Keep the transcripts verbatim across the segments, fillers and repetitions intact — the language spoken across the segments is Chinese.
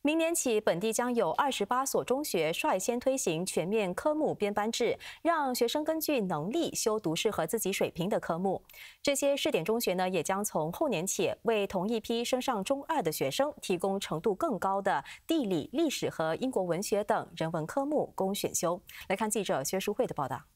明年起，本地将有二十八所中学率先推行全面科目编班制，让学生根据能力修读适合自己水平的科目。这些试点中学呢，也将从后年起为同一批升上中二的学生提供程度更高的地理、历史和英国文学等人文科目供选修。来看记者薛淑慧的报道。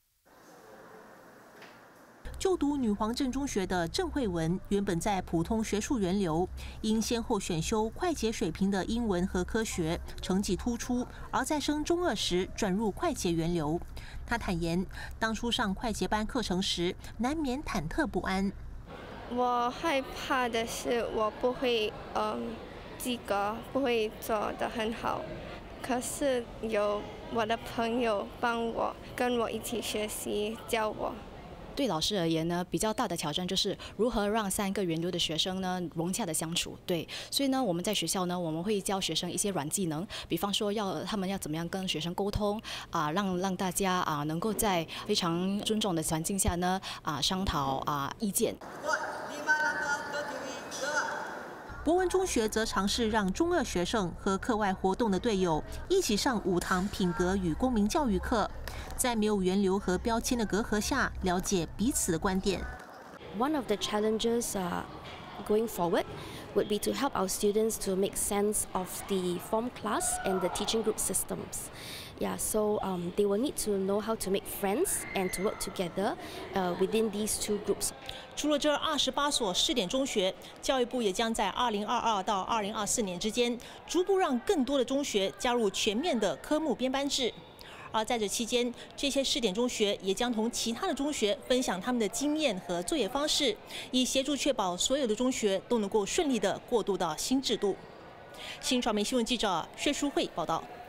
就读女皇镇中学的郑慧文，原本在普通学术源流，因先后选修会计水平的英文和科学，成绩突出，而在升中二时转入会计源流。她坦言，当初上会计班课程时，难免忐忑不安。 我害怕的是我不会嗯及格，不会做得很好。可是有我的朋友帮我，跟我一起学习，教我。 对老师而言呢，比较大的挑战就是如何让三个源流的学生呢融洽的相处。对，所以呢，我们在学校呢，我们会教学生一些软技能，比方说要他们要怎么样跟学生沟通啊，让让大家啊能够在非常尊重的环境下呢啊商讨啊意见。 博文中学则尝试让中二学生和课外活动的队友一起上五堂品格与公民教育课，在没有源流和标签的隔阂下，了解彼此的观点。 One of the challenges uh, going forward would be to help our students to make sense of the form class and the teaching group systems. Yeah, so um, they will need to know how to make friends and to work together uh, within these two groups. 除了这二十八所试点中学，教育部也将在二零二二到二零二四年之间，逐步让更多的中学加入全面的科目编班制。而在这期间，这些试点中学也将同其他的中学分享他们的经验和作业方式，以协助确保所有的中学都能够顺利地过渡到新制度。新传媒新闻记者薛淑慧报道。